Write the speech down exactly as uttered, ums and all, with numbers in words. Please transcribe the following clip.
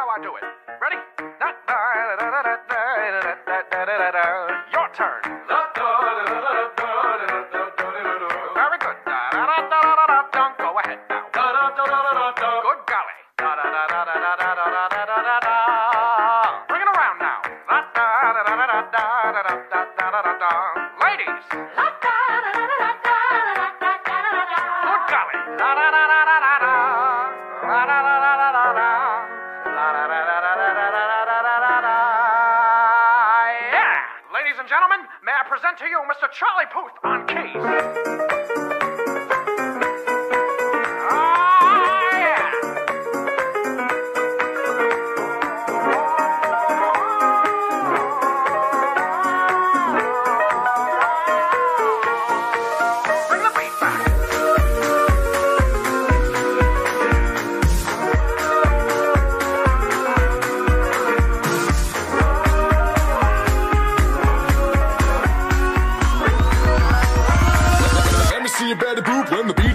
how I do it. Ready? Your turn. Very good. Go ahead now. Good golly. Bring it around now. Ladies. Good golly. Yeah. Ladies and gentlemen, may I present to you Mister Charlie Puth on keys. See you better poop when the beat